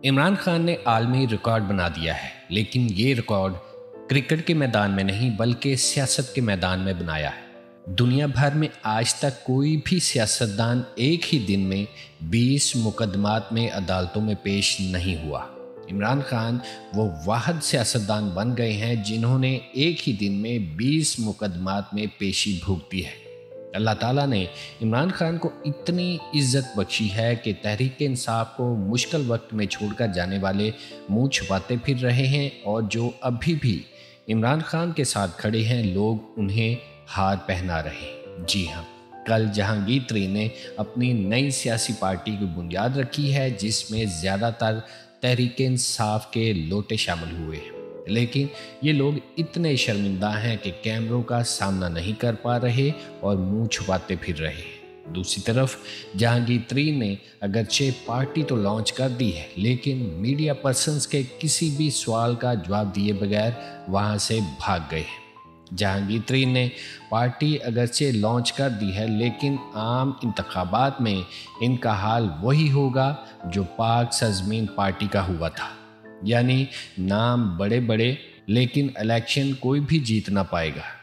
इमरान खान ने आलमी रिकॉर्ड बना दिया है, लेकिन ये रिकॉर्ड क्रिकेट के मैदान में नहीं बल्कि सियासत के मैदान में बनाया है। दुनिया भर में आज तक कोई भी सियासतदान एक ही दिन में 20 मुकदमात में अदालतों में पेश नहीं हुआ। इमरान खान वो वाहिद सियासतदान बन गए हैं जिन्होंने एक ही दिन में 20 मुकदमात में पेशी भुगती है। अल्लाह ताला ने इमरान खान को इतनी इज्जत बख्शी है कि तहरीक इंसाफ को मुश्किल वक्त में छोड़कर जाने वाले मुंह छुपाते फिर रहे हैं, और जो अभी भी इमरान खान के साथ खड़े हैं लोग उन्हें हार पहना रहे हैं। जी हाँ, कल जहांगीर तरीन ने अपनी नई सियासी पार्टी की बुनियाद रखी है जिसमें ज़्यादातर तहरीक इंसाफ के लोटे शामिल हुए हैं, लेकिन ये लोग इतने शर्मिंदा हैं कि कैमरों का सामना नहीं कर पा रहे और मुंह छुपाते फिर रहे हैं। दूसरी तरफ जहांगीर तरीन ने अगरचे पार्टी तो लॉन्च कर दी है, लेकिन मीडिया पर्सन्स के किसी भी सवाल का जवाब दिए बगैर वहां से भाग गए हैं। जहांगीर तरीन ने पार्टी अगरचे लॉन्च कर दी है, लेकिन आम इंतखाबात में इनका हाल वही होगा जो पाक सरजमीन पार्टी का हुआ था, यानी नाम बड़े बड़े लेकिन इलेक्शन कोई भी जीत ना पाएगा।